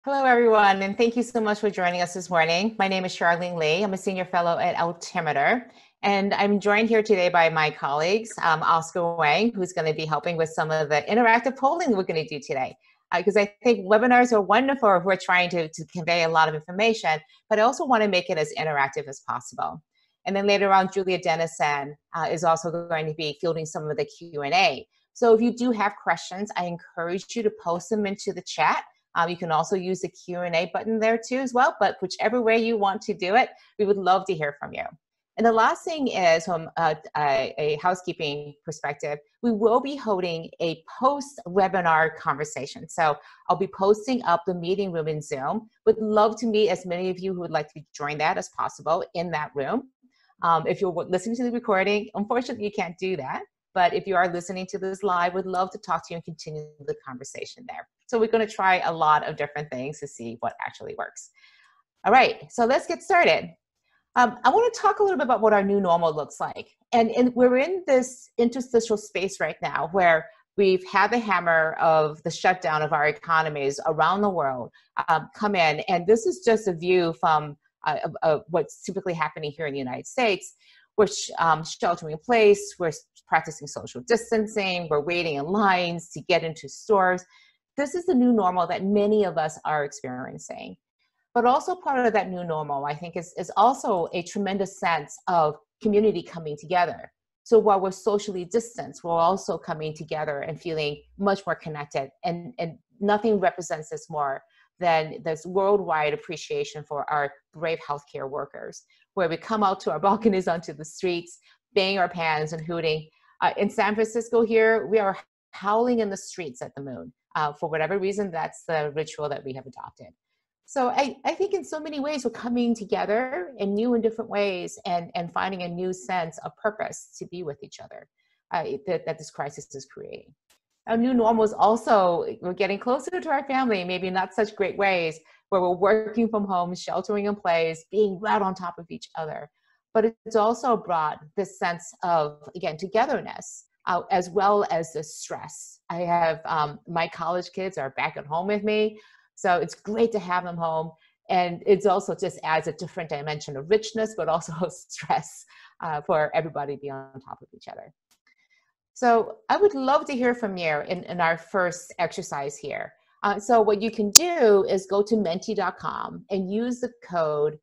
Hello, everyone, and thank you so much for joining us this morning. My name is Charlene Lee. I'm a senior fellow at Altimeter, and I'm joined here today by my colleagues, Oscar Wang, who's going to be helping with some of the interactive polling we're going to do today. Because I think webinars are wonderful if we're trying to convey a lot of information, but I also want to make it as interactive as possible. And then later on, Julia Dennison is also going to be fielding some of the Q&A. So if you do have questions, I encourage you to post them into the chat. You can also use the Q&A button there too as well, but whichever way you want to do it, we would love to hear from you. And the last thing is, from a housekeeping perspective, we will be holding a post-webinar conversation. So I'll be posting up the meeting room in Zoom. Would love to meet as many of you who would like to join that as possible in that room. If you're listening to the recording, unfortunately, you can't do that. But if you are listening to this live, would love to talk to you and continue the conversation there. So we're going to try a lot of different things to see what actually works. All right, so let's get started. I want to talk a little bit about what our new normal looks like. And we're in this interstitial space right now where we've had the hammer of the shutdown of our economies around the world come in. And this is just a view from what's typically happening here in the United States. We're sheltering in place, we're practicing social distancing, we're waiting in lines to get into stores. This is the new normal that many of us are experiencing. But also part of that new normal, I think, is also a tremendous sense of community coming together. So while we're socially distanced, we're also coming together and feeling much more connected. And nothing represents this more than this worldwide appreciation for our brave healthcare workers, where we come out to our balconies, onto the streets, banging our pans and hooting. In San Francisco here, we are howling in the streets at the moon. For whatever reason, that's the ritual that we have adopted. So I think in so many ways, we're coming together in new and different ways and finding a new sense of purpose to be with each other that this crisis is creating. Our new normal is also, we're getting closer to our family, maybe in not such great ways, where we're working from home, sheltering in place, being right on top of each other. But it's also brought this sense of, again, togetherness, as well as the stress. I have my college kids are back at home with me, so it's great to have them home. And it's also just adds a different dimension of richness, but also stress for everybody to be on top of each other. So I would love to hear from you in our first exercise here. So what you can do is go to menti.com and use the code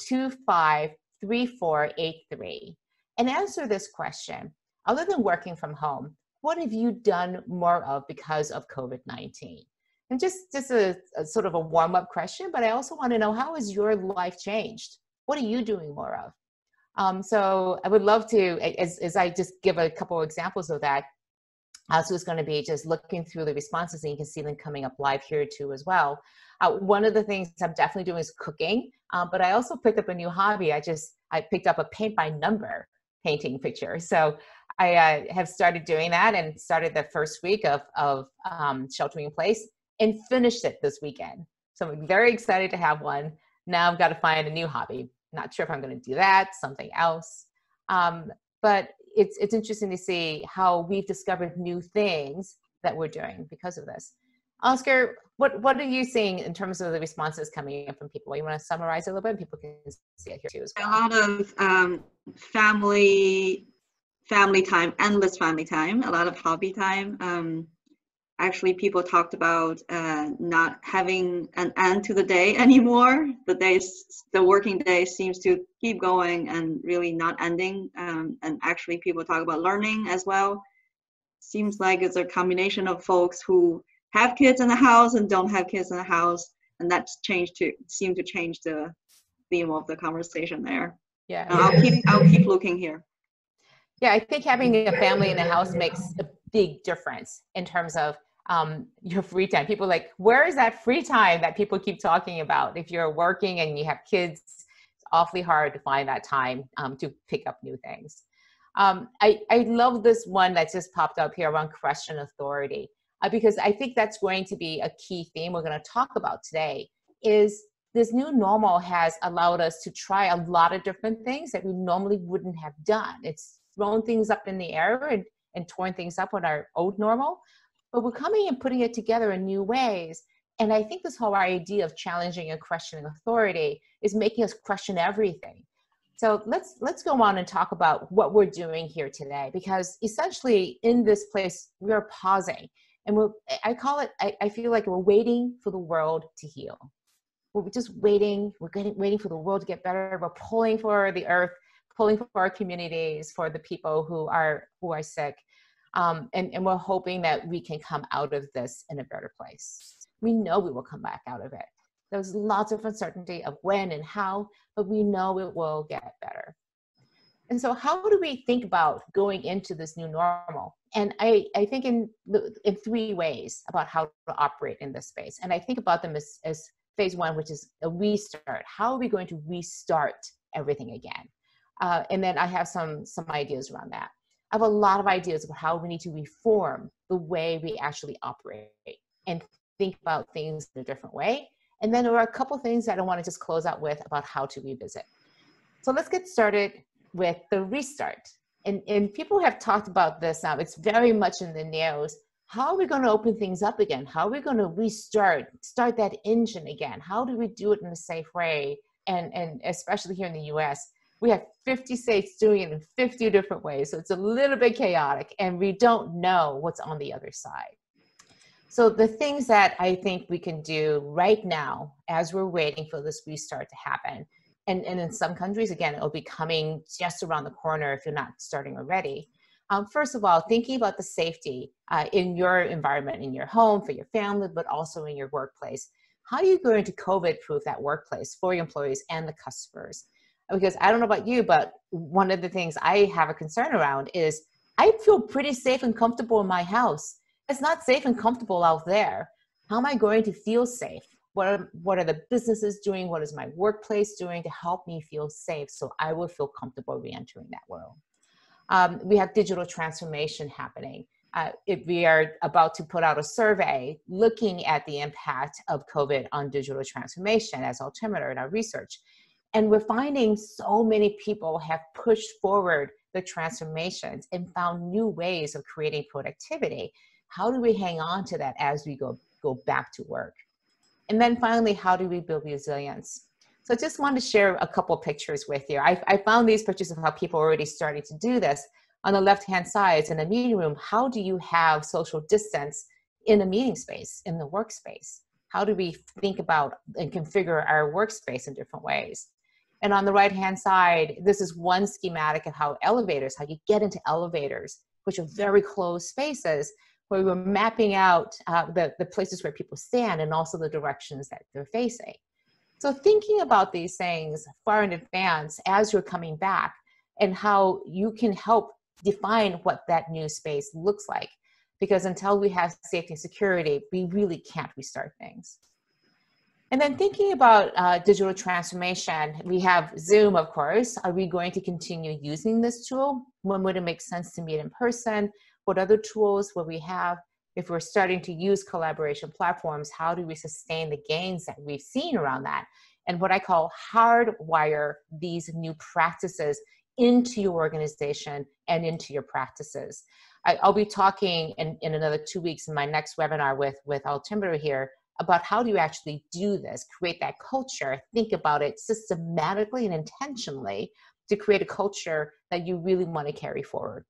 253483 and answer this question. Other than working from home, what have you done more of because of COVID-19? And just a sort of a warm-up question, but I also want to know, how has your life changed? What are you doing more of? So I would love to, as I just give a couple of examples of that, so it's going to be just looking through the responses, and you can see them coming up live here too as well. One of the things I'm definitely doing is cooking, but I also picked up a new hobby. I picked up a paint by number painting picture. So I have started doing that and started the first week of sheltering in place and finished it this weekend. So I'm very excited to have one. Now I've got to find a new hobby. Not sure if I'm going to do that, something else. But it's interesting to see how we've discovered new things that we're doing because of this. Oscar, what are you seeing in terms of the responses coming in from people? You want to summarize a little bit? People can see it here too as well. A lot of family time, endless family time, a lot of hobby time. Actually, people talked about not having an end to the day anymore. The working day seems to keep going and really not ending. And actually, people talk about learning as well. Seems like it's a combination of folks who have kids in the house and don't have kids in the house, and that's seemed to change the theme of the conversation there. Yeah, I'll keep looking here. Yeah, I think having a family in the house makes a big difference in terms of your free time. People are like, where is that free time that people keep talking about? If you're working and you have kids, it's awfully hard to find that time to pick up new things. I love this one that just popped up here around question authority, because I think that's going to be a key theme we're going to talk about today. Is this new normal has allowed us to try a lot of different things that we normally wouldn't have done. It's thrown things up in the air and torn things up on our old normal. But we're coming and putting it together in new ways. And I think this whole idea of challenging and questioning authority is making us question everything. So let's go on and talk about what we're doing here today, because essentially in this place, we're pausing. And I feel like we're waiting for the world to heal. We're just waiting. Waiting for the world to get better. We're pulling for the earth, pulling for our communities, for the people who are sick. And we're hoping that we can come out of this in a better place. We know we will come back out of it. There's lots of uncertainty of when and how, but we know it will get better. And so how do we think about going into this new normal? And I think in three ways about how to operate in this space. And I think about them as phase one, which is a restart. How are we going to restart everything again? And then I have some ideas around that. I have a lot of ideas about how we need to reform the way we actually operate and think about things in a different way. And then there are a couple things that I want to just close out with about how to revisit. So let's get started with the restart. And people have talked about this now. It's very much in the news. How are we going to open things up again? How are we going to start that engine again? How do we do it in a safe way? And especially here in the US, we have 50 states doing it in 50 different ways. So it's a little bit chaotic and we don't know what's on the other side. So the things that I think we can do right now as we're waiting for this restart to happen, and in some countries, again, it'll be coming just around the corner if you're not starting already. First of all, thinking about the safety in your environment, in your home, for your family, but also in your workplace. How are you going to COVID-proof that workplace for your employees and the customers? Because I don't know about you, but one of the things I have a concern around is I feel pretty safe and comfortable in my house. It's not safe and comfortable out there. How am I going to feel safe? What are the businesses doing? What is my workplace doing to help me feel safe so I will feel comfortable re-entering that world? We have digital transformation happening. If we are about to put out a survey looking at the impact of COVID on digital transformation as Altimeter in our research. And we're finding so many people have pushed forward the transformations and found new ways of creating productivity. How do we hang on to that as we go back to work? And then finally, how do we build resilience? So I just wanted to share a couple pictures with you. I found these pictures of how people are already starting to do this. On the left-hand side, in a meeting room, how do you have social distance in a meeting space, in the workspace? How do we think about and configure our workspace in different ways? And on the right-hand side, this is one schematic of how you get into elevators, which are very closed spaces, where we're mapping out the places where people stand and also the directions that they're facing. So thinking about these things far in advance as you're coming back and how you can help define what that new space looks like. Because until we have safety and security, we really can't restart things. And then thinking about digital transformation, we have Zoom, of course. Are we going to continue using this tool? When would it make sense to meet in person? What other tools will we have? If we're starting to use collaboration platforms, how do we sustain the gains that we've seen around that? And what I call hardwire these new practices into your organization and into your practices. I'll be talking in another 2 weeks in my next webinar with Altimeter here about how do you actually do this, create that culture, think about it systematically and intentionally to create a culture that you really want to carry forward.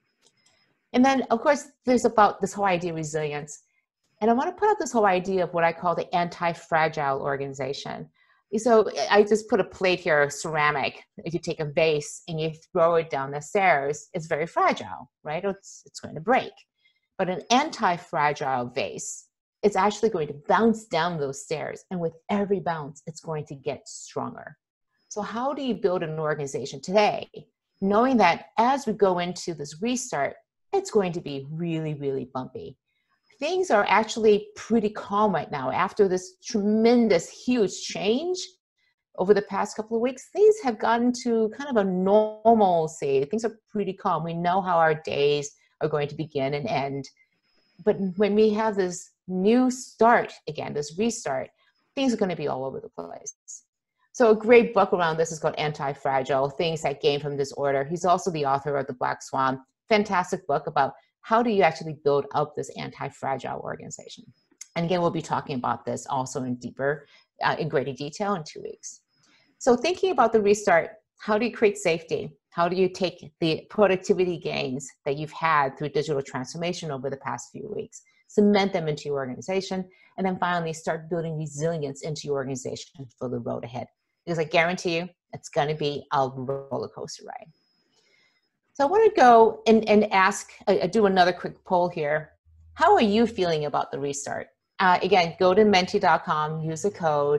And then, of course, there's about this whole idea of resilience. And I want to put out this whole idea of what I call the anti-fragile organization. So I just put a plate here, ceramic. If you take a vase and you throw it down the stairs, it's very fragile, right? It's going to break. But an anti-fragile vase, it's actually going to bounce down those stairs. And with every bounce, it's going to get stronger. So how do you build an organization today, knowing that as we go into this restart, it's going to be really, really bumpy? Things are actually pretty calm right now. After this tremendous, huge change over the past couple of weeks, things have gotten to kind of a normalcy. Things are pretty calm. We know how our days are going to begin and end. But when we have this new start again, this restart, things are going to be all over the place. So a great book around this is called Anti-Fragile, Things That Gain from Disorder. He's also the author of The Black Swan. Fantastic book about how do you actually build up this anti-fragile organization. And again, we'll be talking about this also in greater detail in 2 weeks. So thinking about the restart, how do you create safety? How do you take the productivity gains that you've had through digital transformation over the past few weeks, cement them into your organization, and then finally start building resilience into your organization for the road ahead? Because I guarantee you, it's going to be a roller coaster ride. So I want to go and do another quick poll here. How are you feeling about the restart? Again, go to menti.com, use the code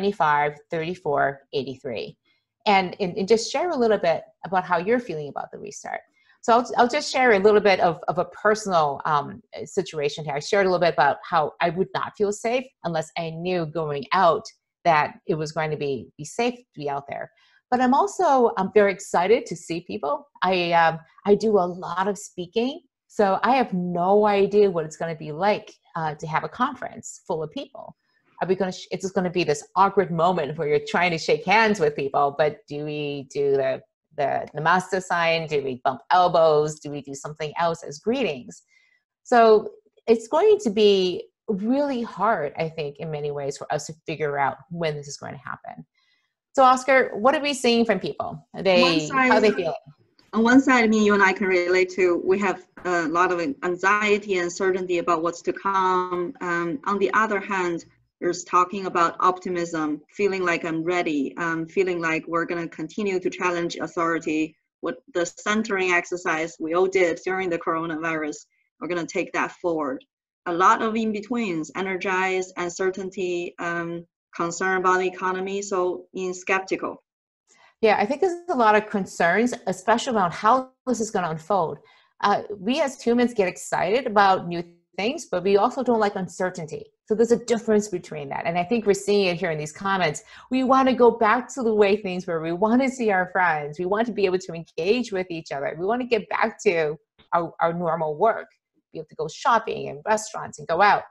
253483, and just share a little bit about how you're feeling about the restart. So I'll just share a little bit of a personal situation here. I shared a little bit about how I would not feel safe unless I knew going out that it was going to be safe to be out there. But I'm very excited to see people. I do a lot of speaking, so I have no idea what it's going to be like to have a conference full of people. It's just going to be this awkward moment where you're trying to shake hands with people, but do we do the namaste sign? Do we bump elbows? Do we do something else as greetings? So it's going to be really hard, I think, in many ways for us to figure out when this is going to happen. So Oscar, what are we seeing from people? How are they feeling? On one side, I mean, you and I can relate to, we have a lot of anxiety and uncertainty about what's to come. On the other hand, there's talking about optimism, feeling like I'm ready, feeling like we're going to continue to challenge authority. What the centering exercise we all did during the coronavirus, we're going to take that forward. A lot of in-betweens, energized, uncertainty, concern about the economy, so being skeptical. Yeah, I think there's a lot of concerns, especially around how this is going to unfold. We as humans get excited about new things, but we also don't like uncertainty. So there's a difference between that. And I think we're seeing it here in these comments. We want to go back to the way things were. We want to see our friends. We want to be able to engage with each other. We want to get back to our normal work, be able to go shopping and restaurants and go out.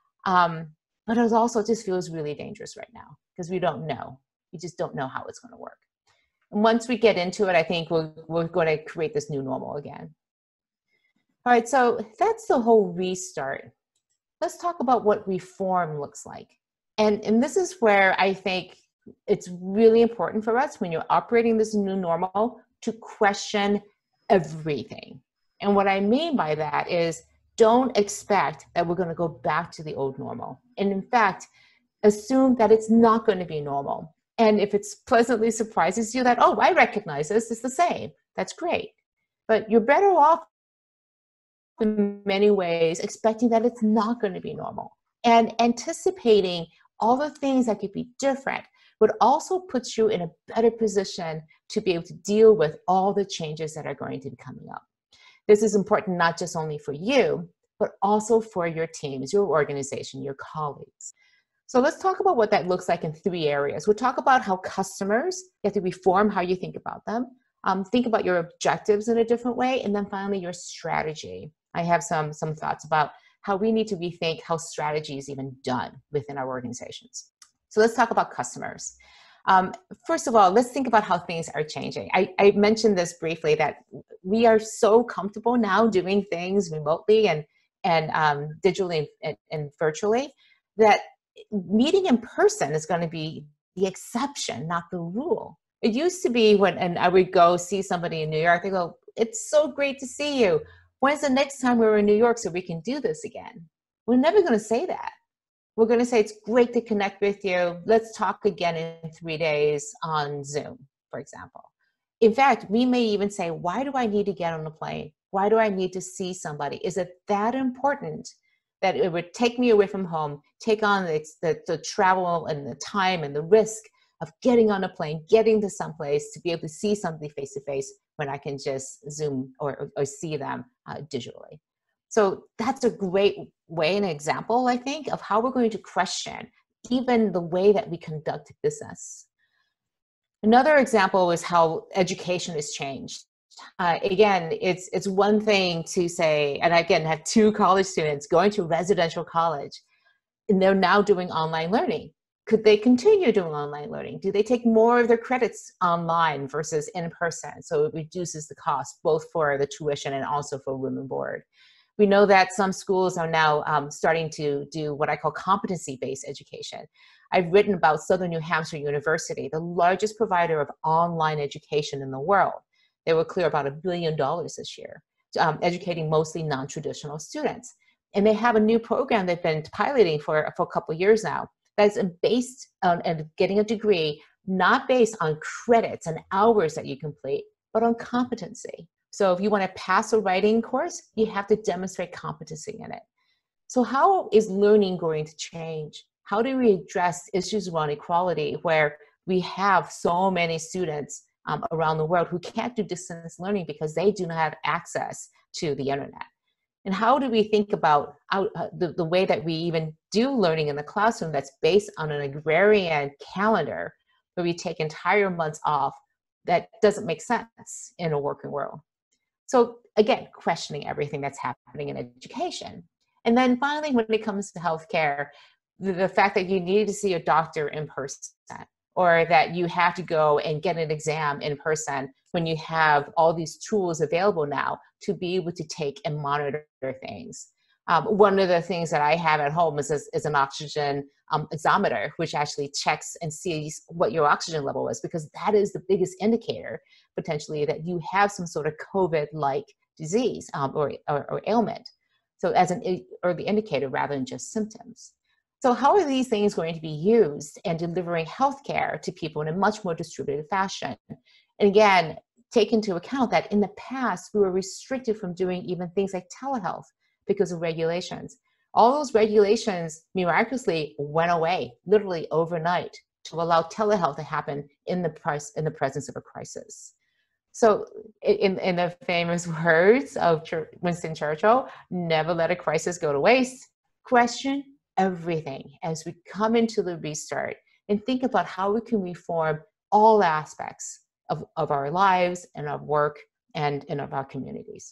But it also just feels really dangerous right now because we don't know. We just don't know how it's going to work. And once we get into it, I think we're going to create this new normal again. All right, so that's the whole restart. Let's talk about what reform looks like. And this is where I think it's really important for us when you're operating this new normal to question everything. And what I mean by that is don't expect that we're going to go back to the old normal. And in fact, assume that it's not going to be normal. And if it's pleasantly surprises you that, oh, I recognize this, it's the same, that's great. But you're better off in many ways expecting that it's not going to be normal. And anticipating all the things that could be different would also put you in a better position to be able to deal with all the changes that are going to be coming up. This is important not just only for you, but also for your teams, your organization, your colleagues. So let's talk about what that looks like in 3 areas. We'll talk about how customers get to reform how you think about them, think about your objectives in a different way, and then finally your strategy. I have some thoughts about how we need to rethink how strategy is even done within our organizations. So let's talk about customers. First of all, let's think about how things are changing. I mentioned this briefly that we are so comfortable now doing things remotely and digitally and virtually that meeting in person is going to be the exception, not the rule. It used to be when I would go see somebody in New York, they go, it's so great to see you. When's the next time we're in New York so we can do this again? We're never going to say that. We're going to say, it's great to connect with you. Let's talk again in 3 days on Zoom, for example. In fact, we may even say, why do I need to get on a plane? Why do I need to see somebody? Is it that important that it would take me away from home, take on the travel and the time and the risk of getting on a plane, getting to someplace to be able to see somebody face to face when I can just Zoom or see them digitally? So that's a great way, an example, I think, of how we're going to question even the way that we conduct business. Another example is how education has changed. Again, it's one thing to say, and I again have 2 college students going to residential college, and they're now doing online learning. Could they continue doing online learning? Do they take more of their credits online versus in person? So it reduces the cost both for the tuition and also for room and board. We know that some schools are now starting to do what I call competency-based education. I've written about Southern New Hampshire University, the largest provider of online education in the world. They will clear about $1 billion this year, educating mostly non-traditional students. And they have a new program they've been piloting for a couple of years now that's based on and getting a degree, not based on credits and hours that you complete, but on competency. So if you want to pass a writing course, you have to demonstrate competency in it. So how is learning going to change? How do we address issues around equality where we have so many students around the world who can't do distance learning because they do not have access to the internet? And how do we think about the way that we even do learning in the classroom that's based on an agrarian calendar where we take entire months off? That doesn't make sense in a working world. So again, questioning everything that's happening in education. And then finally, when it comes to healthcare, the fact that you need to see a doctor in person, or that you have to go and get an exam in person when you have all these tools available now to be able to take and monitor things. One of the things that I have at home is an oxygen oximeter, which actually checks and sees what your oxygen level is, because that is the biggest indicator potentially that you have some sort of COVID-like disease or ailment. So as an early indicator rather than just symptoms. So how are these things going to be used in delivering healthcare to people in a much more distributed fashion? And again, take into account that in the past, we were restricted from doing even things like telehealth because of regulations. All those regulations miraculously went away, literally overnight, to allow telehealth to happen in the presence of a crisis. So in the famous words of Winston Churchill, never let a crisis go to waste. Question everything as we come into the restart and think about how we can reform all aspects of our lives and our work and of our communities.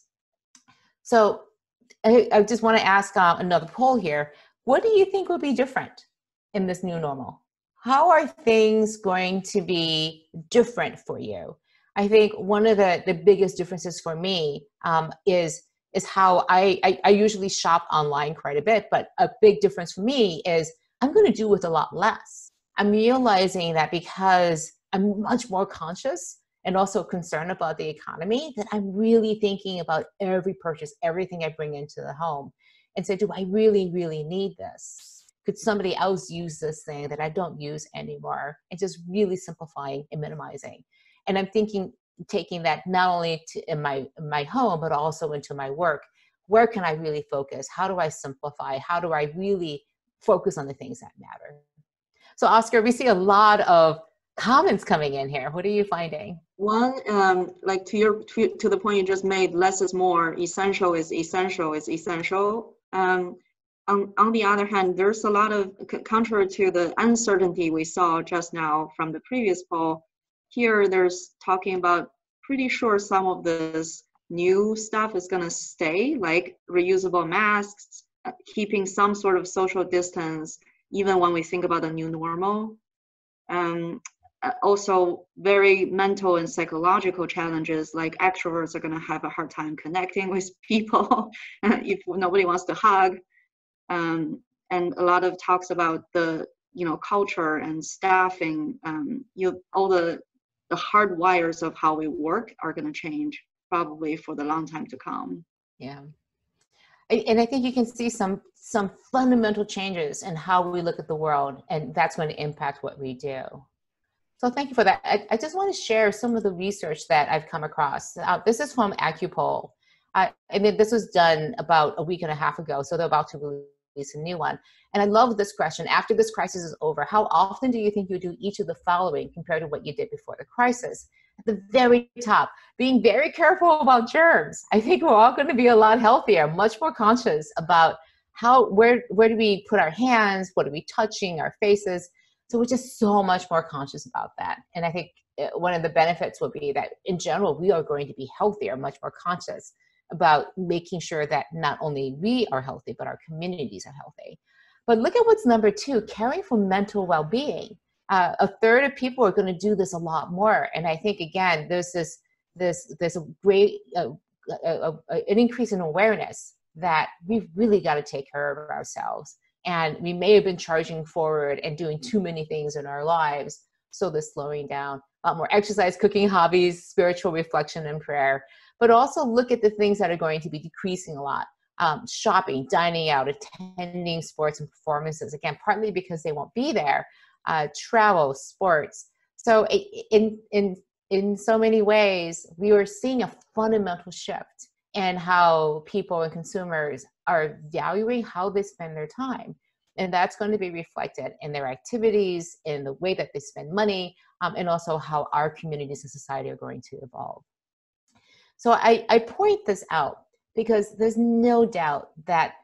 So I just want to ask another poll here. What do you think will be different in this new normal? How are things going to be different for you? I think one of the biggest differences for me is how I usually shop online quite a bit, but a big difference for me is I'm going to do with a lot less. I'm realizing that because I'm much more conscious and also concerned about the economy, that I'm really thinking about every purchase, everything I bring into the home, and say, do I really, really need this? Could somebody else use this thing that I don't use anymore? And just really simplifying and minimizing. And I'm thinking, taking that not only in my home, but also into my work. Where can I really focus? How do I simplify? How do I really focus on the things that matter? So Oscar, we see a lot of comments coming in here. What are you finding? One, like to the point you just made, less is more. Essential is essential is essential. On the other hand, there's a lot of, contrary to the uncertainty we saw just now from the previous poll, here there's talking about pretty sure some of this new stuff is going to stay, like reusable masks, keeping some sort of social distance, even when we think about the new normal. Also very mental and psychological challenges, like extroverts are going to have a hard time connecting with people if nobody wants to hug. And a lot of talks about the culture and staffing. All the hard wires of how we work are going to change probably for the long time to come. Yeah. And I think you can see some fundamental changes in how we look at the world, and that's going to impact what we do. So thank you for that. I just want to share some of the research that I've come across. This is from AccuPoll. And this was done about a week and a half ago, so they're about to release a new one. And I love this question. After this crisis is over, how often do you think you do each of the following compared to what you did before the crisis? At the very top, being very careful about germs. I think we're all going to be a lot healthier, much more conscious about where do we put our hands, what are we touching, our faces. So we're just so much more conscious about that. And I think one of the benefits will be that in general, we are going to be healthier, much more conscious about making sure that not only we are healthy, but our communities are healthy. But look at what's number 2, caring for mental well-being. A third of people are going to do this a lot more. And I think, again, there's a great, an increase in awareness that we've really got to take care of ourselves. And we may have been charging forward and doing too many things in our lives. So they're slowing down. A lot more exercise, cooking, hobbies, spiritual reflection, and prayer. But also look at the things that are going to be decreasing a lot. Shopping, dining out, attending sports and performances. Again, partly because they won't be there. Travel, sports. So in so many ways, we are seeing a fundamental shift in how people and consumers are valuing how they spend their time. And that's going to be reflected in their activities, in the way that they spend money, and also how our communities and society are going to evolve. So I point this out because there's no doubt that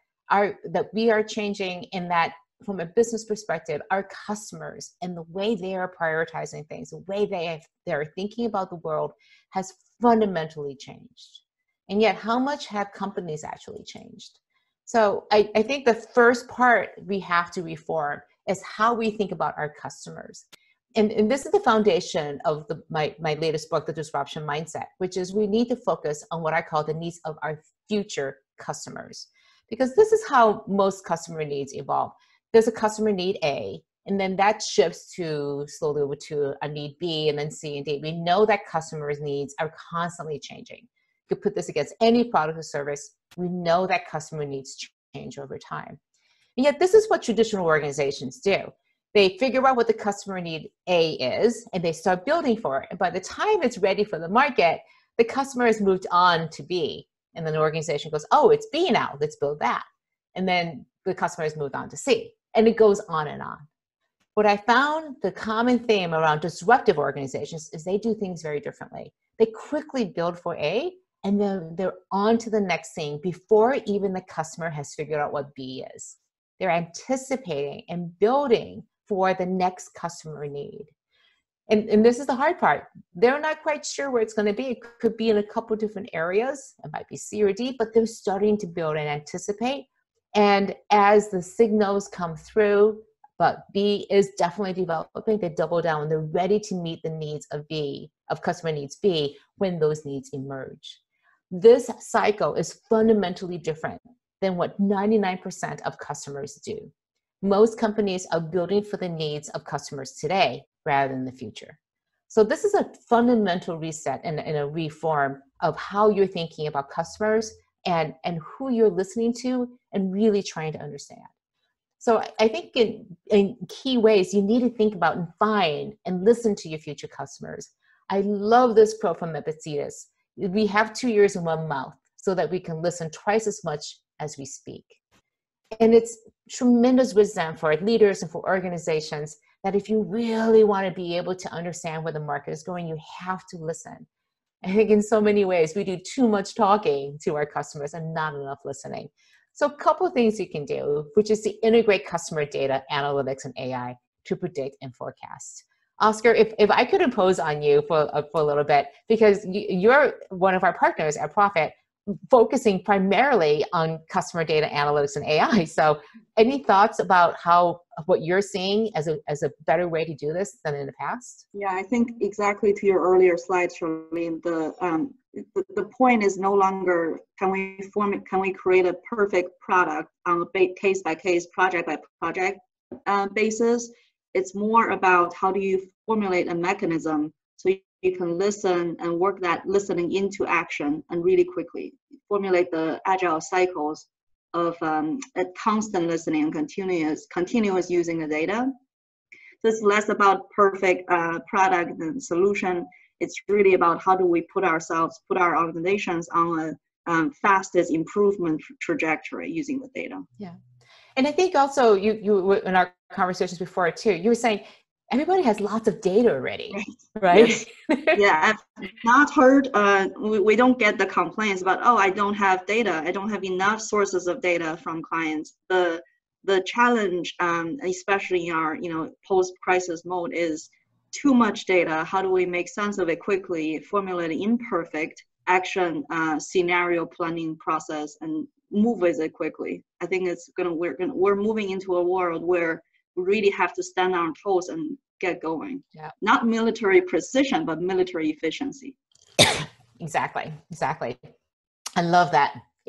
we are changing, in that from a business perspective, our customers and the way they are prioritizing things, the way they're thinking about the world has fundamentally changed. And yet, how much have companies actually changed? So I think the first part we have to reform is how we think about our customers. And this is the foundation of my latest book, The Disruption Mindset, which is we need to focus on what I call the needs of our future customers. Because this is how most customer needs evolve. There's a customer need A, and then that shifts slowly over to a need B, and then C and D. We know that customers' needs are constantly changing. You could put this against any product or service. We know that customer needs change over time. And yet this is what traditional organizations do. They figure out what the customer need A is, and they start building for it. And by the time it's ready for the market, the customer has moved on to B. And then the organization goes, oh, it's B now, let's build that. And then the customer has moved on to C. And it goes on and on. What I found, the common theme around disruptive organizations, is they do things very differently. They quickly build for A, and then they're on to the next thing before even the customer has figured out what B is. They're anticipating and building for the next customer need. And this is the hard part. They're not quite sure where it's going to be. It could be in a couple different areas. It might be C or D, but they're starting to build and anticipate. And as the signals come through, but B is definitely developing, they double down. They're ready to meet the needs of B, of customer needs B, when those needs emerge. This cycle is fundamentally different than what 99% of customers do. Most companies are building for the needs of customers today rather than the future. So this is a fundamental reset and a reform of how you're thinking about customers and who you're listening to and really trying to understand. So I think in key ways, you need to think about and find and listen to your future customers. I love this quote from Epictetus. We have 2 ears and 1 mouth so that we can listen twice as much as we speak. And it's tremendous wisdom for leaders and for organizations that if you really want to be able to understand where the market is going, you have to listen. I think in so many ways, we do too much talking to our customers and not enough listening. So a couple of things you can do, which is to integrate customer data, analytics, and AI to predict and forecast. Oscar, if I could impose on you for a little bit, because you're one of our partners at Profit, focusing primarily on customer data analytics and AI. So any thoughts about what you're seeing as a better way to do this than in the past? Yeah, I think exactly to your earlier slides, Charlene, the point is no longer can we create a perfect product on a case by case, project by project basis. It's more about how do you formulate a mechanism so you can listen and work that listening into action and really quickly formulate the agile cycles of a constant listening and continuous using the data. So it's less about perfect product and solution. It's really about how do we put our organizations on a fastest improvement trajectory using the data. Yeah. And I think also you in our conversations before too, you were saying everybody has lots of data already, right? Yes. Yeah, I've not heard, we don't get the complaints about, oh, I don't have data. I don't have enough sources of data from clients. The challenge, especially in our post-crisis mode, is too much data. How do we make sense of it quickly, formulate an imperfect action scenario planning process and move with it quickly? I think we're moving into a world where we really have to stand on our toes and get going. Yeah. Not military precision, but military efficiency. Exactly. I love that.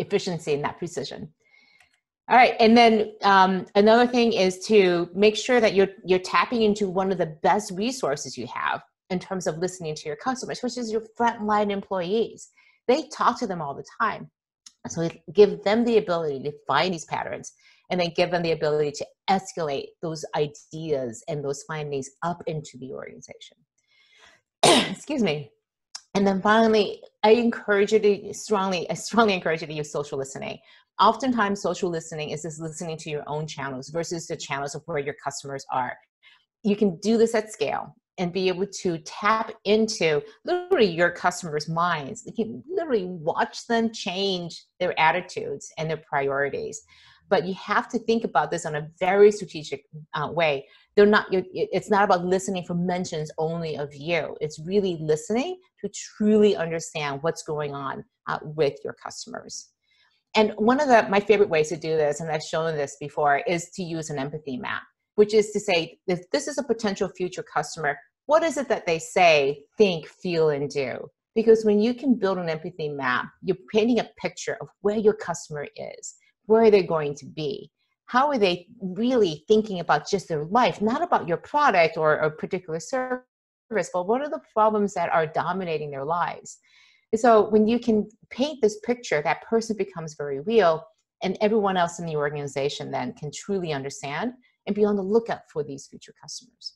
efficiency and that precision. All right, and then another thing is to make sure that you're tapping into one of the best resources you have in terms of listening to your customers, which is your frontline employees. They talk to them all the time. So give them the ability to find these patterns, and then give them the ability to escalate those ideas and those findings up into the organization. Excuse me. And then finally, I strongly encourage you to use social listening. Oftentimes, social listening is just listening to your own channels versus the channels of where your customers are. You can do this at scale and be able to tap into literally your customers' minds. You can literally watch them change their attitudes and their priorities. But you have to think about this in a very strategic way. It's not about listening for mentions only of you. It's really listening to truly understand what's going on with your customers. And one of my favorite ways to do this, and I've shown this before, is to use an empathy map, which is to say, if this is a potential future customer, what is it that they say, think, feel, and do? Because when you can build an empathy map, you're painting a picture of where your customer is, where they're going to be. How are they really thinking about just their life, not about your product or a particular service, but what are the problems that are dominating their lives? And so when you can paint this picture, that person becomes very real, and everyone else in the organization then can truly understand and be on the lookout for these future customers.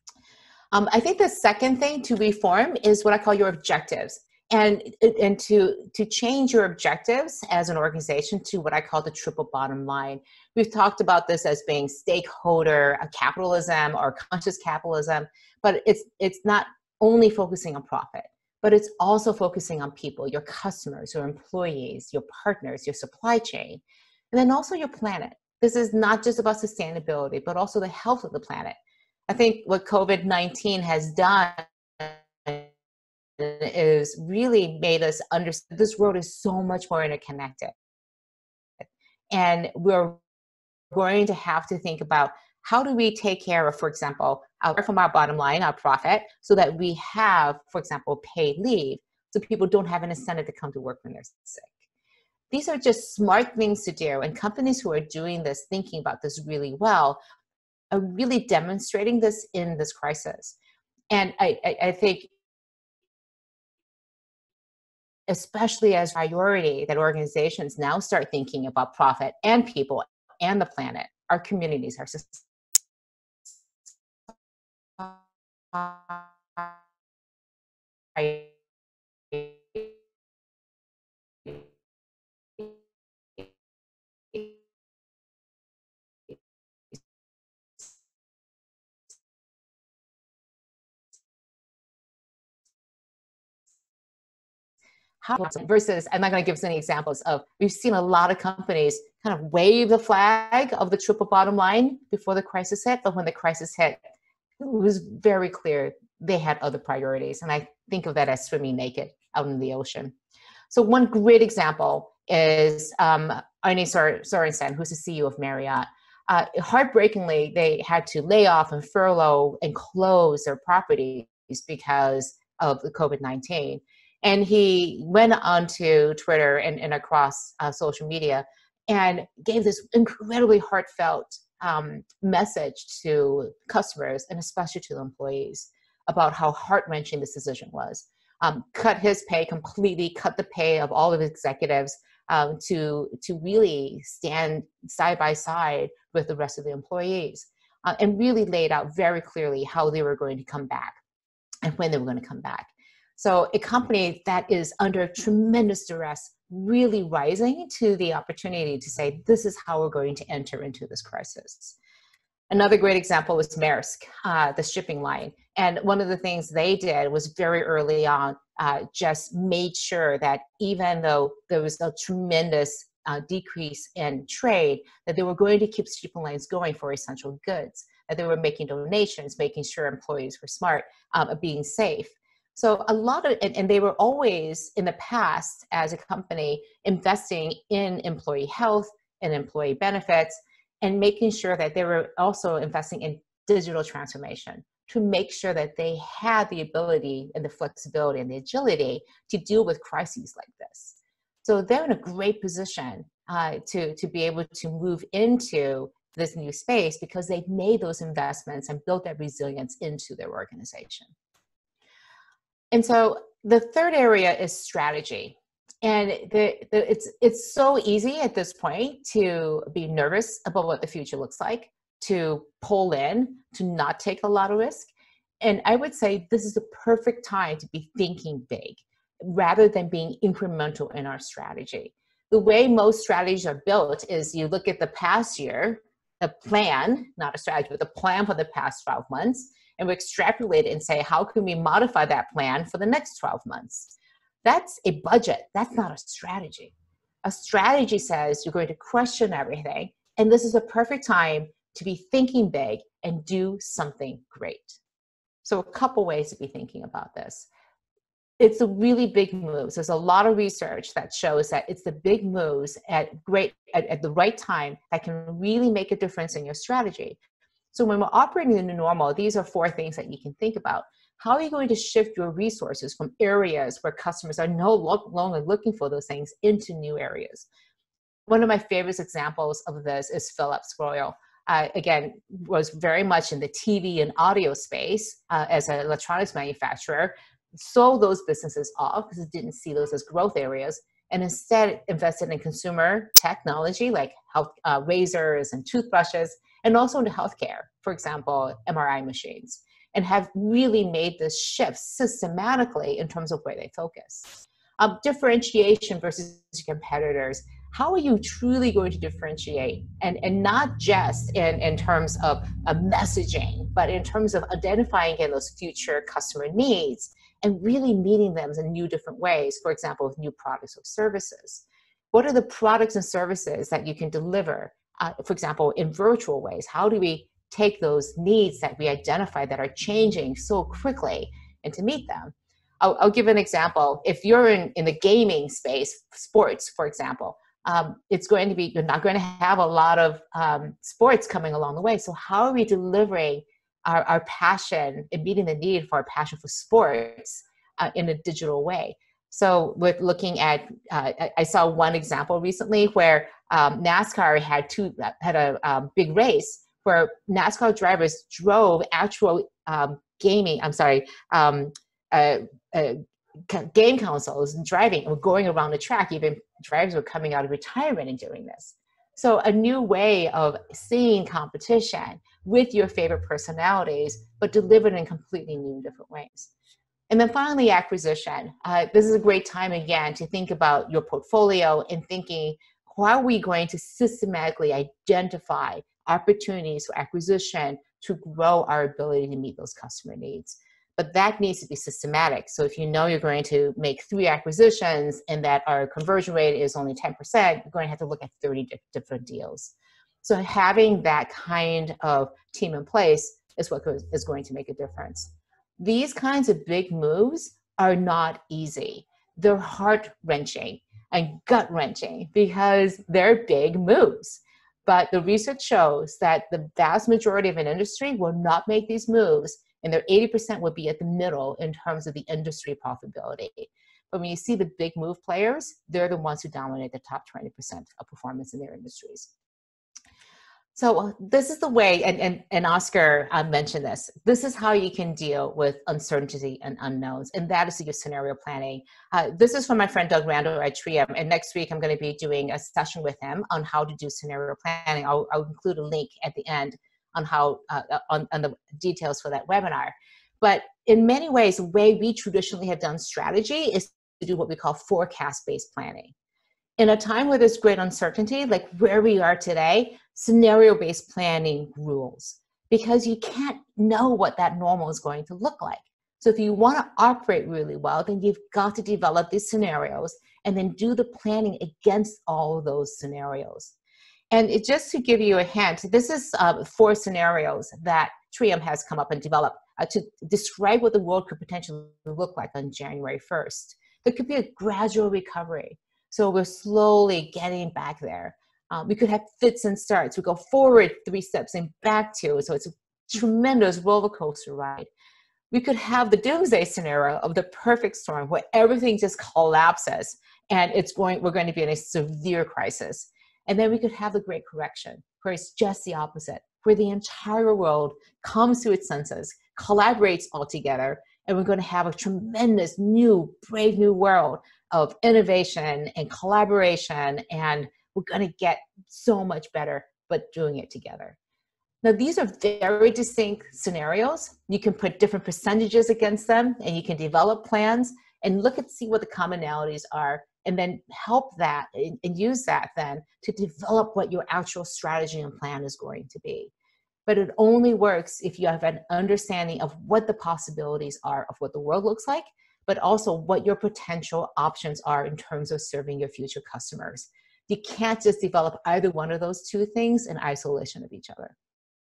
I think the second thing to reform is what I call your objectives, and to change your objectives as an organization to what I call the triple bottom line. We've talked about this as being stakeholder capitalism or conscious capitalism, but it's not only focusing on profit, but it's also focusing on people, your customers, your employees, your partners, your supply chain, and then also your planet. This is not just about sustainability, but also the health of the planet. I think what COVID-19 has done is really made us understand this world is so much more interconnected. And we're going to have to think about how do we take care of, for example, from our bottom line, our profit, so that we have, for example, paid leave, so people don't have an incentive to come to work when they're sick. These are just smart things to do, and companies who are doing this, thinking about this really well, are really demonstrating this in this crisis. And I think, especially as priority, that organizations now start thinking about profit and people and the planet, our communities, our society. Versus, I'm not going to give us any examples of, we've seen a lot of companies kind of wave the flag of the triple bottom line before the crisis hit, but when the crisis hit, it was very clear they had other priorities. And I think of that as swimming naked out in the ocean. So one great example is Arne Sorensen, who's the CEO of Marriott. Heartbreakingly, they had to lay off and furlough and close their properties because of the COVID-19. And he went onto Twitter and across social media and gave this incredibly heartfelt message to customers and especially to the employees about how heart-wrenching this decision was. Cut his pay completely, cut the pay of all of his executives to really stand side by side with the rest of the employees, and really laid out very clearly how they were going to come back and when they were going to come back. So a company that is under tremendous duress really rising to the opportunity to say, this is how we're going to enter into this crisis. Another great example was Maersk, the shipping line. And one of the things they did was very early on, just made sure that even though there was a tremendous decrease in trade, that they were going to keep shipping lines going for essential goods, that they were making donations, making sure employees were smart, being safe. So a lot of, and they were always in the past as a company investing in employee health and employee benefits, and making sure that they were also investing in digital transformation to make sure that they had the ability and the flexibility and the agility to deal with crises like this. So they're in a great position to be able to move into this new space because they've made those investments and built that resilience into their organization. And so the third area is strategy. And it's so easy at this point to be nervous about what the future looks like, to pull in, to not take a lot of risk. And I would say this is the perfect time to be thinking big rather than being incremental in our strategy. The way most strategies are built is you look at the past year, a plan, not a strategy, but the plan for the past 12 months, and we extrapolate it and say, how can we modify that plan for the next 12 months? That's a budget. That's not a strategy. A strategy says you're going to question everything, and this is a perfect time to be thinking big and do something great. So a couple ways to be thinking about this. It's a really big moves. There's a lot of research that shows that it's the big moves at the right time that can really make a difference in your strategy. So when we're operating in the normal, these are 4 things that you can think about. How are you going to shift your resources from areas where customers are no longer looking for those things into new areas? One of my favorite examples of this is Philips Royal. Again, was very much in the TV and audio space as an electronics manufacturer, sold those businesses off because it didn't see those as growth areas, and instead invested in consumer technology like health, razors and toothbrushes, and also into healthcare, for example, MRI machines, and have really made this shift systematically in terms of where they focus. Differentiation versus competitors. How are you truly going to differentiate? And not just in terms of messaging, but in terms of identifying again those future customer needs and really meeting them in new different ways, for example, with new products or services. What are the products and services that you can deliver, for example, in virtual ways? How do we take those needs that we identify that are changing so quickly and to meet them? I'll give an example. If you're in the gaming space, sports, for example, it's going to be, you're not going to have a lot of sports coming along the way. So how are we delivering our passion and meeting the need for our passion for sports in a digital way? So with looking at, I saw one example recently where NASCAR had a big race where NASCAR drivers drove actual game consoles and driving and going around the track. Even drivers were coming out of retirement and doing this. So a new way of seeing competition with your favorite personalities, but delivered in completely new and different ways. And then finally, acquisition. This is a great time again to think about your portfolio and thinking, how are we going to systematically identify opportunities for acquisition to grow our ability to meet those customer needs? But that needs to be systematic. So if you know you're going to make 3 acquisitions and that our conversion rate is only 10%, you're going to have to look at 30 different deals. So having that kind of team in place is what is going to make a difference. These kinds of big moves are not easy. They're heart-wrenching and gut-wrenching because they're big moves. But the research shows that the vast majority of an industry will not make these moves, and their 80% would be at the middle in terms of the industry profitability. But when you see the big move players, they're the ones who dominate the top 20% of performance in their industries. So this is the way, and Oscar mentioned this, this is how you can deal with uncertainty and unknowns, and that is your scenario planning. This is from my friend Doug Randall at Trium, and next week I'm going to be doing a session with him on how to do scenario planning. I'll include a link at the end on how on the details for that webinar. But in many ways, the way we traditionally have done strategy is to do what we call forecast-based planning. In a time where there's great uncertainty, like where we are today, scenario-based planning rules, because you can't know what that normal is going to look like. So if you want to operate really well, then you've got to develop these scenarios and then do the planning against all of those scenarios. And just to give you a hint, this is 4 scenarios that Trium has come up and developed to describe what the world could potentially look like on January 1st. There could be a gradual recovery. So we're slowly getting back there. We could have fits and starts. We go forward 3 steps and back 2. So it's a tremendous roller coaster ride. We could have the doomsday scenario of the perfect storm where everything just collapses and we're going to be in a severe crisis. And then we could have the Great Correction, where it's just the opposite, where the entire world comes to its senses, collaborates all together, and we're going to have a tremendous new, brave new world of innovation and collaboration, and we're going to get so much better, but doing it together. Now, these are very distinct scenarios. You can put different percentages against them, and you can develop plans and see what the commonalities are, and then help that and use that then to develop what your actual strategy and plan is going to be. But it only works if you have an understanding of what the possibilities are of what the world looks like, but also what your potential options are in terms of serving your future customers. You can't just develop either one of those two things in isolation of each other.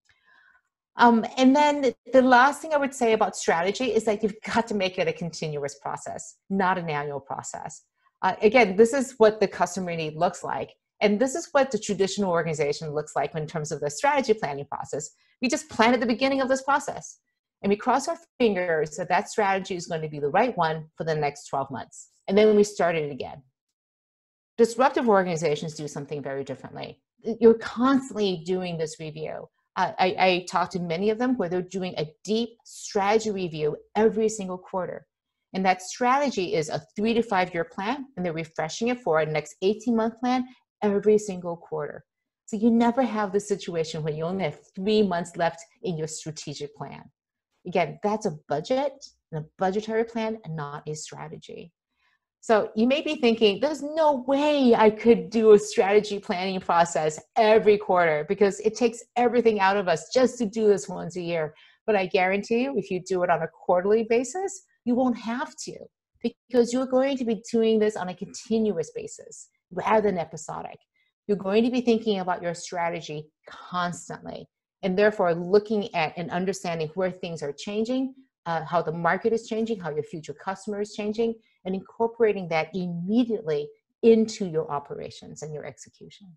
And then the last thing I would say about strategy is that you've got to make it a continuous process, not an annual process. Again, this is what the customer need looks like. And this is what the traditional organization looks like in terms of the strategy planning process. We just plan at the beginning of this process, and we cross our fingers that that strategy is going to be the right one for the next 12 months. And then we start it again. Disruptive organizations do something very differently. You're constantly doing this review. I talked to many of them where they're doing a deep strategy review every single quarter. And that strategy is a 3 to 5 year plan, and they're refreshing it for a next 18-month plan every single quarter. So you never have the situation when you only have 3 months left in your strategic plan. Again, that's a budget and a budgetary plan and not a strategy. So you may be thinking, there's no way I could do a strategy planning process every quarter because it takes everything out of us just to do this once a year. But I guarantee you, if you do it on a quarterly basis, you won't have to, because you're going to be doing this on a continuous basis rather than episodic. You're going to be thinking about your strategy constantly, and therefore looking at and understanding where things are changing, how the market is changing, how your future customer is changing, and incorporating that immediately into your operations and your execution.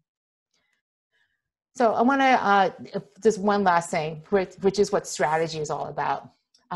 So I want to, just one last thing, which is what strategy is all about.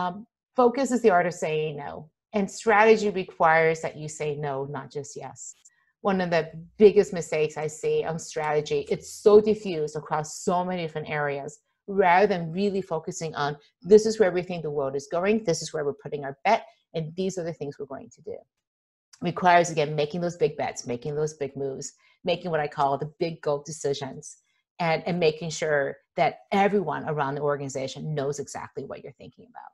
Focus is the art of saying no, and strategy requires that you say no, not just yes. One of the biggest mistakes I see on strategy, it's so diffused across so many different areas, rather than really focusing on, this is where we think the world is going, this is where we're putting our bet, and these are the things we're going to do. It requires, again, making those big bets, making those big moves, making what I call the big go decisions, and making sure that everyone around the organization knows exactly what you're thinking about.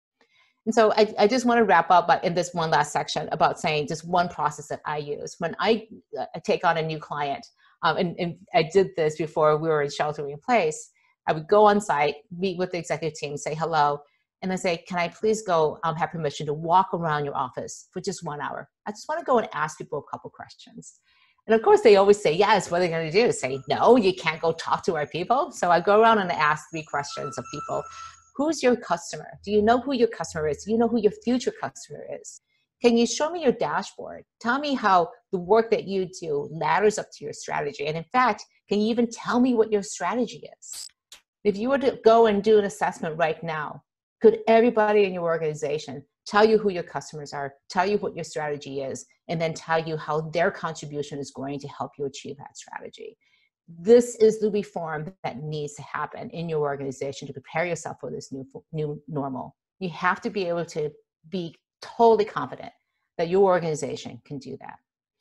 And so I just want to wrap up in this one last section about saying just one process that I use. When I take on a new client, and I did this before we were in sheltering in place, I would go on site, meet with the executive team, say hello, and then say, can I please go have permission to walk around your office for just 1 hour? I just want to go and ask people a couple questions. And of course, they always say yes. What are they going to do? Say, no, you can't go talk to our people. So I go around and ask 3 questions of people. Who's your customer? Do you know who your customer is? Do you know who your future customer is? Can you show me your dashboard? Tell me how the work that you do ladders up to your strategy. And in fact, can you even tell me what your strategy is? If you were to go and do an assessment right now, could everybody in your organization tell you who your customers are, tell you what your strategy is, and then tell you how their contribution is going to help you achieve that strategy? This is the reform that needs to happen in your organization to prepare yourself for this new normal. You have to be able to be totally confident that your organization can do that.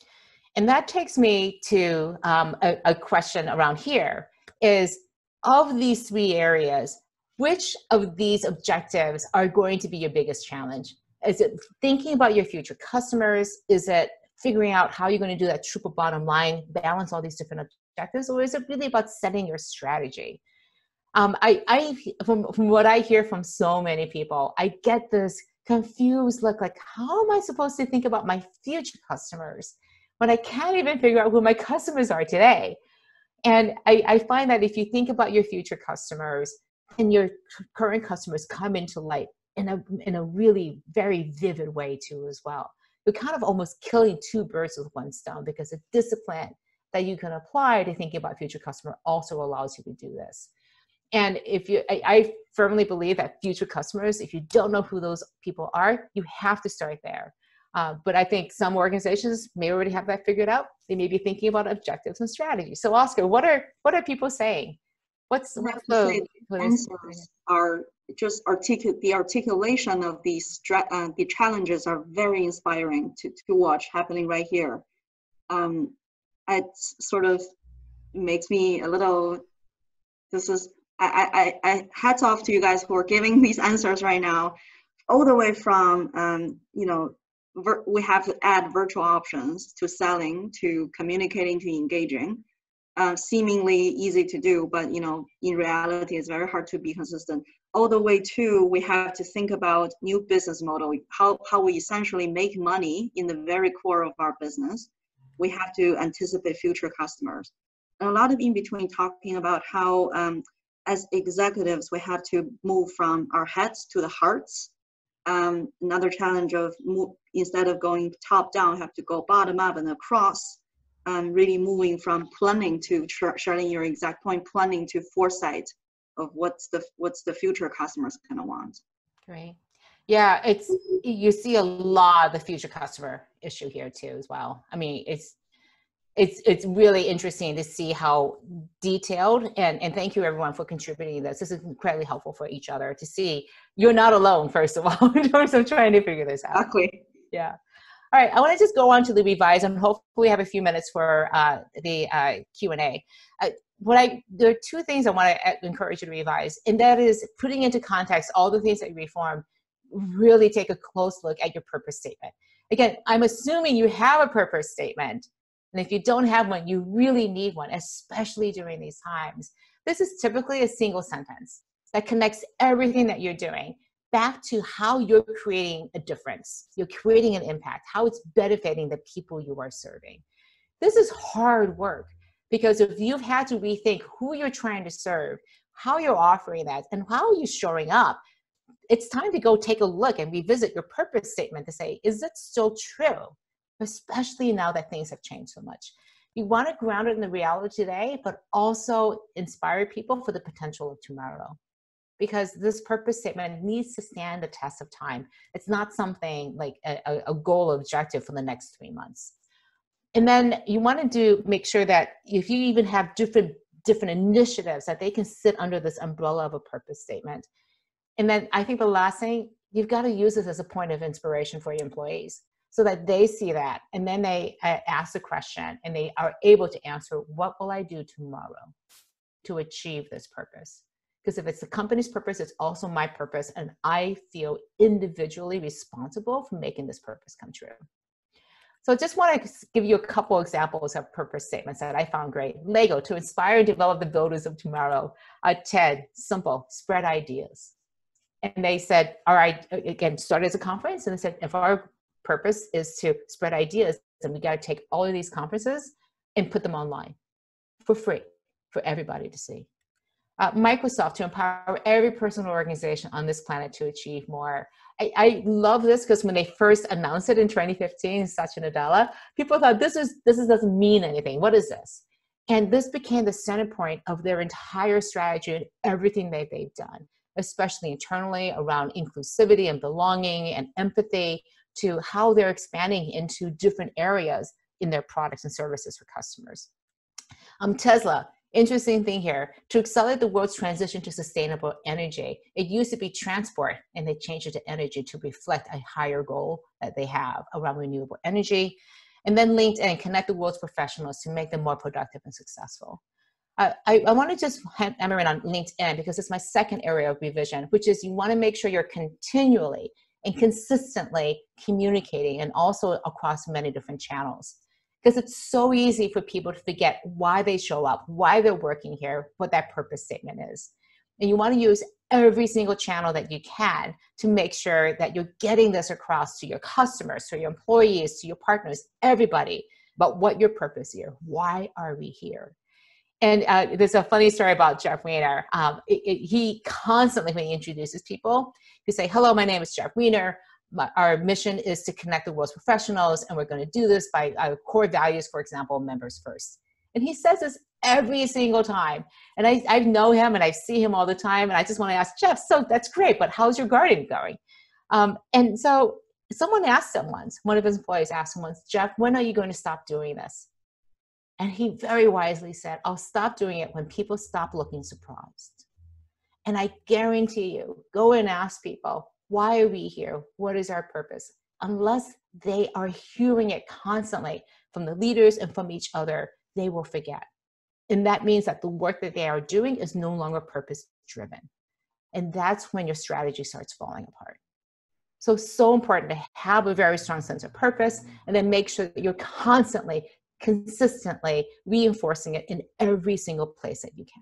And that takes me to a question around here is, of these 3 areas, which of these objectives are going to be your biggest challenge? Is it thinking about your future customers? Is it figuring out how you're going to do that triple bottom line, balance all these different objectives? Or is it really about setting your strategy? From what I hear from so many people, I get this confused look like, how am I supposed to think about my future customers when I can't even figure out who my customers are today? And I find that if you think about your future customers and your current customers come into light in a really very vivid way too as well, you're kind of almost killing 2 birds with 1 stone, because the discipline that you can apply to thinking about future customer also allows you to do this. And I firmly believe that future customers, if you don't know who those people are, you have to start there. But I think some organizations may already have that figured out. They may be thinking about objectives and strategies. So Oscar, what are people saying? What's I have to the say, the answers are just the articulation of the challenges are very inspiring to watch happening right here. It sort of makes me a little, this is, I hats off to you guys who are giving these answers right now, all the way from, you know, we have to add virtual options to selling, to communicating, to engaging. Seemingly easy to do, but you know, in reality, it's very hard to be consistent. All the way to, we have to think about new business model, how we essentially make money in the very core of our business. We have to anticipate future customers. And a lot of in between, talking about how, as executives, we have to move from our heads to the hearts. Another challenge of instead of going top down, have to go bottom up and across. Really moving from planning to sharing your exact point, planning to foresight of what's the future customers gonna want. Great. Yeah, you see a lot of the future customer issue here too as well. I mean, it's really interesting to see how detailed, and thank you everyone for contributing this. This is incredibly helpful for each other to see you're not alone, first of all, in terms of trying to figure this out. Exactly. Yeah. All right, I want to just go on to the revise, and hopefully we have a few minutes for the Q&A. There are two things I want to encourage you to revise, and that is putting into context all the things that you reform. Really take a close look at your purpose statement. Again, I'm assuming you have a purpose statement, and if you don't have one, you really need one, especially during these times. This is typically a single sentence that connects everything that you're doing back to how you're creating a difference, you're creating an impact, how it's benefiting the people you are serving. This is hard work, because if you've had to rethink who you're trying to serve, how you're offering that, and how are you showing up, it's time to go take a look and revisit your purpose statement to say, is it still true? Especially now that things have changed so much. You want to ground it in the reality today, but also inspire people for the potential of tomorrow. Because this purpose statement needs to stand the test of time. It's not something like a goal or objective for the next 3 months. And then you want to make sure that if you even have different initiatives, that they can sit under this umbrella of a purpose statement. And then I think the last thing, you've got to use this as a point of inspiration for your employees so that they see that. And then they ask the question and they are able to answer, what will I do tomorrow to achieve this purpose? Because if it's the company's purpose, it's also my purpose, and I feel individually responsible for making this purpose come true. So I just want to give you a couple examples of purpose statements that I found great. Lego, to inspire and develop the builders of tomorrow. TED, simple, spread ideas. And they said, all right, again, started as a conference, and they said, if our purpose is to spread ideas, then we got to take all of these conferences and put them online for free for everybody to see. Microsoft, to empower every person or organization on this planet to achieve more. I love this because when they first announced it in 2015, Satya Nadella, people thought this doesn't mean anything. What is this? And this became the center point of their entire strategy and everything that they've done, especially internally around inclusivity and belonging and empathy, to how they're expanding into different areas in their products and services for customers. Tesla, interesting thing here, to accelerate the world's transition to sustainable energy. It used to be transport, and they changed it to energy to reflect a higher goal that they have around renewable energy. And then LinkedIn, connect the world's professionals to make them more productive and successful. I want to just hammer in on LinkedIn because it's my second area of revision, which is you want to make sure you're continually and consistently communicating, and also across many different channels. Because it's so easy for people to forget why they show up, why they're working here, what that purpose statement is. And you want to use every single channel that you can to make sure that you're getting this across to your customers, to your employees, to your partners, everybody, about what your purpose is here. Why are we here? And there's a funny story about Jeff Weiner. He constantly, when he introduces people, he say, hello, my name is Jeff Weiner. Our mission is to connect the world's professionals, and we're going to do this by our core values, for example, members first. And he says this every single time. And I know him and I see him all the time. And I just want to ask Jeff, so that's great, but how's your garden going? And so Someone asked him once, one of his employees asked him once, Jeff, when are you going to stop doing this? And he very wisely said, I'll stop doing it when people stop looking surprised. And I guarantee you, go and ask people, why are we here? What is our purpose? Unless they are hearing it constantly from the leaders and from each other, they will forget. And that means that the work that they are doing is no longer purpose driven. And that's when your strategy starts falling apart. So important to have a very strong sense of purpose, and then make sure that you're constantly, consistently reinforcing it in every single place that you can.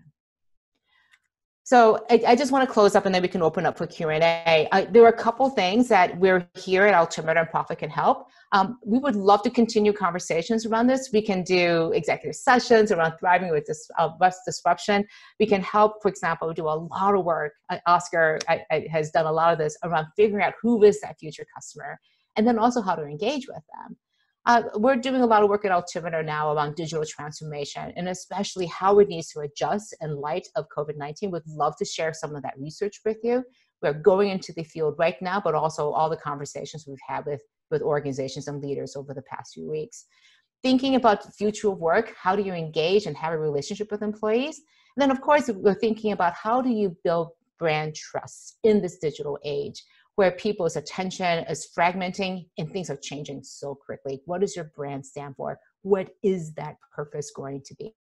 So I just want to close up, and then we can open up for Q&A. There are a couple things that we're here at Altimeter and Profit Can Help. We would love to continue conversations around this. We can do executive sessions around thriving with disruption. We can help, for example, do a lot of work. Oscar has done a lot of this around figuring out who is that future customer, and then also how to engage with them. We're doing a lot of work at Altimeter now around digital transformation, and especially how it needs to adjust in light of COVID-19. Would love to share some of that research with you. We're going into the field right now, but also all the conversations we've had with organizations and leaders over the past few weeks. Thinking about the future of work, how do you engage and have a relationship with employees? And then, of course, we're thinking about how do you build brand trust in this digital age, where people's attention is fragmenting and things are changing so quickly. What does your brand stand for? What is that purpose going to be?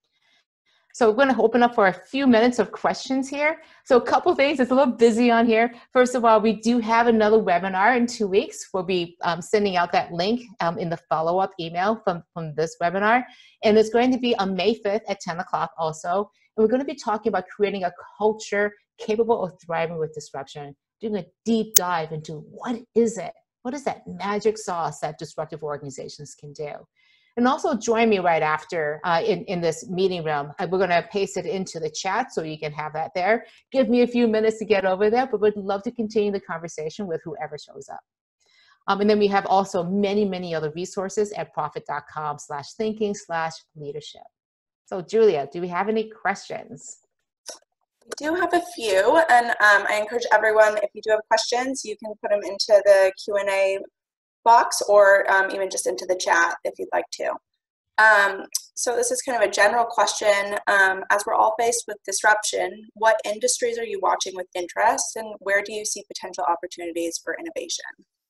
So we're going to open up for a few minutes of questions here. So a couple things, it's a little busy on here. First of all, we do have another webinar in 2 weeks. We'll be sending out that link in the follow-up email from this webinar. And it's going to be on May 5th at 10 o'clock also. And we're going to be talking about creating a culture capable of thriving with disruption, doing a deep dive into what is it? What is that magic sauce that disruptive organizations can do? And also join me right after in this meeting room. We're going to paste it into the chat so you can have that there. Give me a few minutes to get over there, but we'd love to continue the conversation with whoever shows up. And then we have also many, many other resources at profit.com/thinking/leadership. So Julia, do we have any questions? We do have a few, and I encourage everyone, if you do have questions, you can put them into the Q&A box or even just into the chat if you'd like to. So this is kind of a general question. As we're all faced with disruption, what industries are you watching with interest, and where do you see potential opportunities for innovation?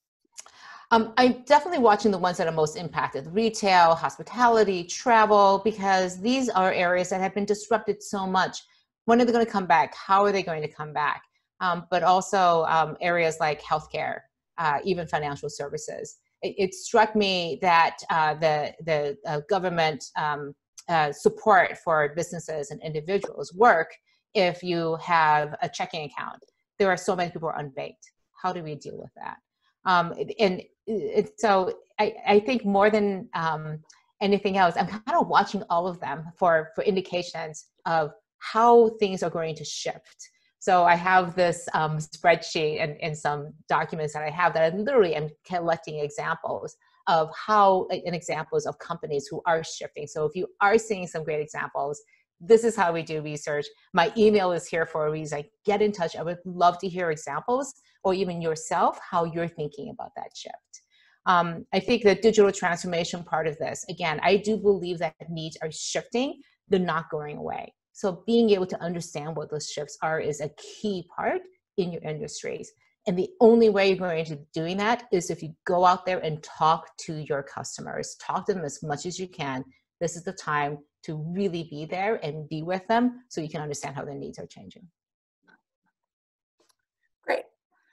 I'm definitely watching the ones that are most impacted: retail, hospitality, travel, because these are areas that have been disrupted so much. When are they going to come back? How are they going to come back? But also areas like healthcare, even financial services. It struck me that the government support for businesses and individuals work if you have a checking account. There are so many people who are unbanked. How do we deal with that? So I think more than anything else, I'm kind of watching all of them for indications of how things are going to shift. So I have this spreadsheet and some documents that I have that I literally am collecting examples of how, and examples of companies who are shifting. So if you are seeing some great examples, this is how we do research. My email is here for a reason. Get in touch. I would love to hear examples, or even yourself, how you're thinking about that shift. I think the digital transformation part of this, again, I do believe that needs are shifting. They're not going away. So being able to understand what those shifts are is a key part in your industries. And the only way you're going to doing that is if you go out there and talk to your customers, talk to them as much as you can. This is the time to really be there and be with them so you can understand how their needs are changing. Great.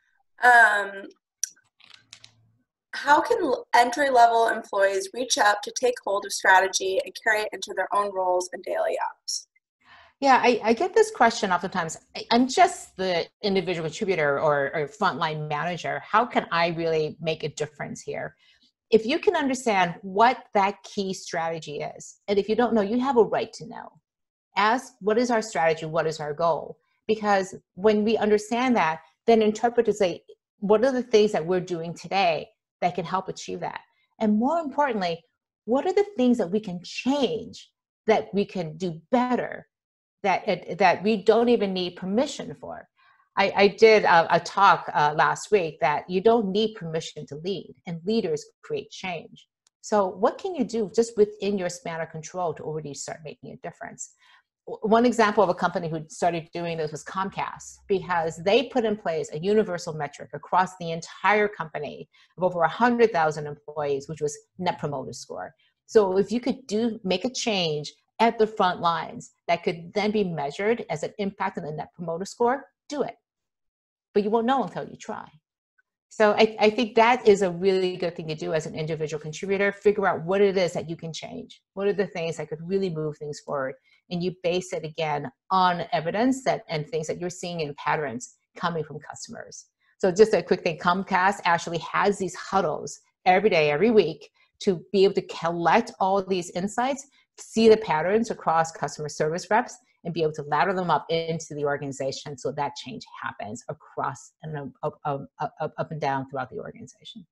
How can entry-level employees reach out to take hold of strategy and carry it into their own roles and daily ops? Yeah, I get this question oftentimes. I'm just the individual contributor or frontline manager. How can I really make a difference here? If you can understand what that key strategy is, and if you don't know, you have a right to know. Ask, what is our strategy? What is our goal? Because when we understand that, then interpret to say, what are the things that we're doing today that can help achieve that? And more importantly, what are the things that we can change, that we can do better, that we don't even need permission for? I did a talk last week that you don't need permission to lead, and leaders create change. So what can you do just within your span of control to already start making a difference? One example of a company who started doing this was Comcast, because they put in place a universal metric across the entire company of over 100,000 employees, which was Net Promoter Score. So if you could make a change at the front lines that could then be measured as an impact on the Net Promoter Score, do it. But you won't know until you try. So I think that is a really good thing to do as an individual contributor. Figure out what it is that you can change. What are the things that could really move things forward? And you base it again on evidence and things that you're seeing in patterns coming from customers. So just a quick thing, Comcast actually has these huddles every day, every week, to be able to collect all these insights, see the patterns across customer service reps, and be able to ladder them up into the organization so that change happens across and up and down throughout the organization.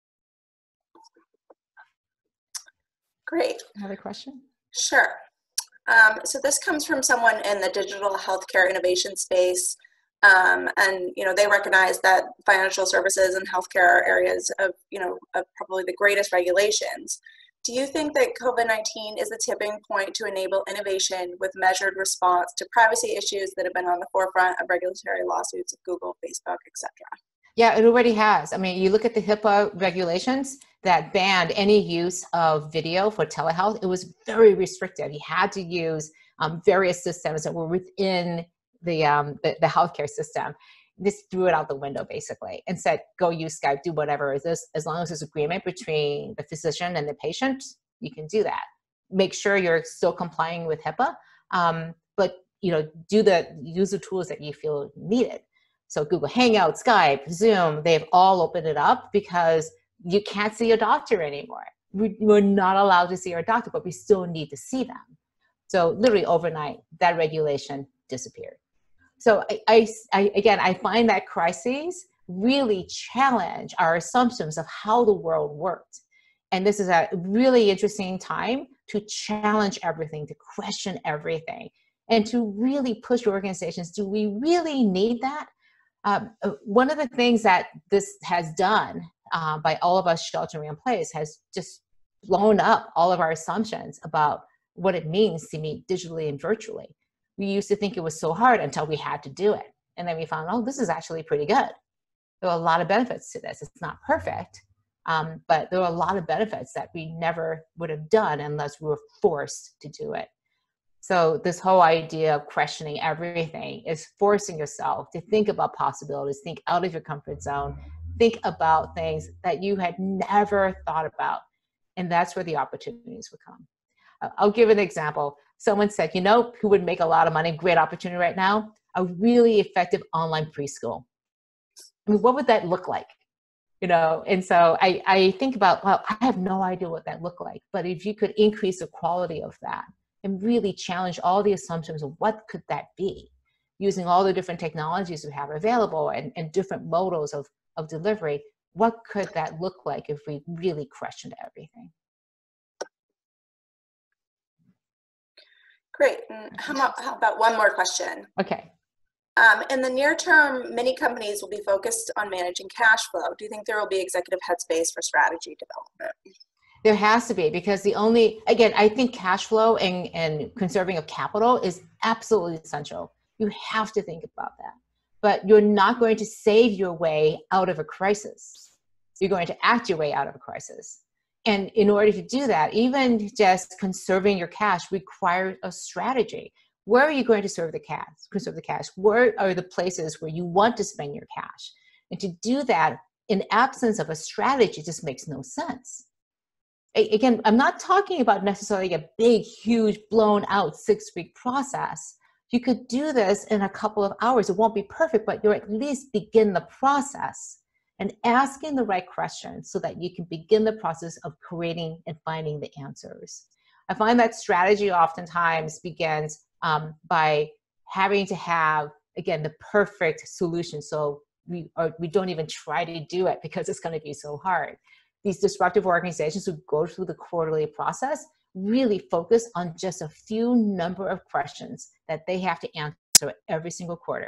Great. Another question? Sure. So this comes from someone in the digital healthcare innovation space. And, they recognize that financial services and healthcare are areas of probably the greatest regulations. Do you think that COVID-19 is the tipping point to enable innovation with measured response to privacy issues that have been on the forefront of regulatory lawsuits of Google, Facebook, etc.? Yeah, it already has. I mean, you look at the HIPAA regulations that banned any use of video for telehealth. It was very restrictive. You had to use various systems that were within the healthcare system. This threw it out the window basically and said, go use Skype, do whatever. As long as there's agreement between the physician and the patient, you can do that. Make sure you're still complying with HIPAA, but use the tools that you feel needed. So Google Hangouts, Skype, Zoom, they've all opened it up because you can't see a doctor anymore. We're not allowed to see our doctor, but we still need to see them. So literally overnight, that regulation disappeared. So I find that crises really challenge our assumptions of how the world worked. And this is a really interesting time to challenge everything, to question everything, and to really push organizations. Do we really need that? One of the things that this has done by all of us sheltering in place has just blown up all of our assumptions about what it means to meet digitally and virtually. We used to think it was so hard until we had to do it. And then we found, oh, this is actually pretty good. There are a lot of benefits to this. It's not perfect, but there are a lot of benefits that we never would have done unless we were forced to do it. So this whole idea of questioning everything is forcing yourself to think about possibilities, think out of your comfort zone, think about things that you had never thought about. And that's where the opportunities would come. I'll give an example. Someone said, who would make a lot of money, great opportunity right now? A really effective online preschool. I mean, what would that look like? And so I think about, well, I have no idea what that looked like, but if you could increase the quality of that and really challenge all the assumptions of what could that be, using all the different technologies we have available and different models of delivery, what could that look like if we really questioned everything? Great. And how about one more question? Okay. In the near term, many companies will be focused on managing cash flow. Do you think there will be executive headspace for strategy development? There has to be, because I think cash flow and conserving of capital is absolutely essential. You have to think about that. But you're not going to save your way out of a crisis. You're going to act your way out of a crisis. And in order to do that, even just conserving your cash requires a strategy. Where are you going to conserve the cash? Where are the places where you want to spend your cash? And to do that in absence of a strategy just makes no sense. Again, I'm not talking about necessarily a big, huge, blown out 6-week process. You could do this in a couple of hours. It won't be perfect, but you'll at least begin the process and asking the right questions so that you can begin the process of creating and finding the answers. I find that strategy oftentimes begins by having to have, again, the perfect solution. So we don't even try to do it because it's going to be so hard. These disruptive organizations who go through the quarterly process really focus on just a few number of questions that they have to answer every single quarter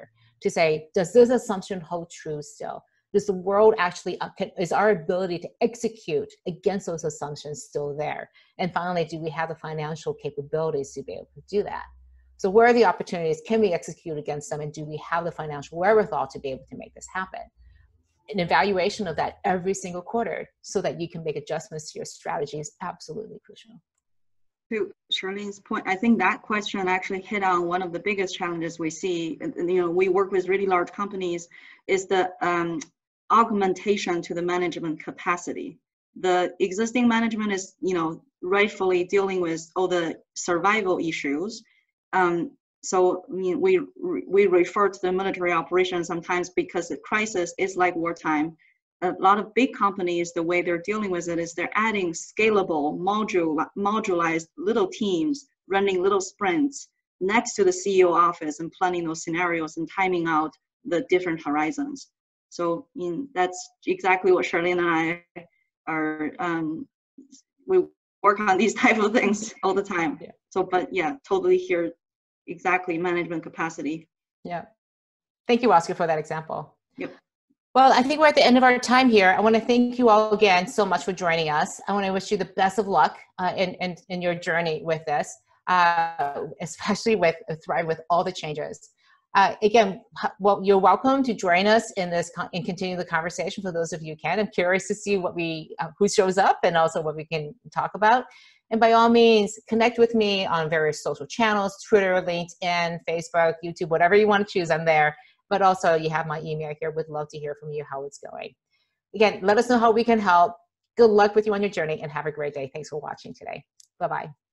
to say, does this assumption hold true still? Does the world actually, is our ability to execute against those assumptions still there? And finally, do we have the financial capabilities to be able to do that? So where are the opportunities? Can we execute against them? And do we have the financial wherewithal to be able to make this happen? An evaluation of that every single quarter so that you can make adjustments to your strategy is absolutely crucial. To Charlene's point, I think that question actually hit on one of the biggest challenges we see. And, you know, we work with really large companies, is the augmentation to the management capacity. The existing management is, you know, rightfully dealing with all the survival issues. So I mean, we refer to the military operations sometimes because the crisis is like wartime. A lot of big companies, the way they're dealing with it is they're adding scalable, modularized little teams, running little sprints next to the CEO office and planning those scenarios and timing out the different horizons. So that's exactly what Charlene and I are, we work on these type of things all the time. Yeah. So, but yeah, totally hear exactly management capacity. Yeah. Thank you, Oscar, for that example. Yep. Well, I think we're at the end of our time here. I want to thank you all again so much for joining us. I want to wish you the best of luck in your journey with this, especially with Thrive with all the changes. Again, well, you're welcome to join us in this and continue the conversation for those of you who can. I'm curious to see what who shows up and also what we can talk about. And by all means, connect with me on various social channels, Twitter, LinkedIn, Facebook, YouTube, whatever you want to choose, I'm there. But also you have my email here. Would love to hear from you how it's going. Again, let us know how we can help. Good luck with you on your journey and have a great day. Thanks for watching today. Bye-bye.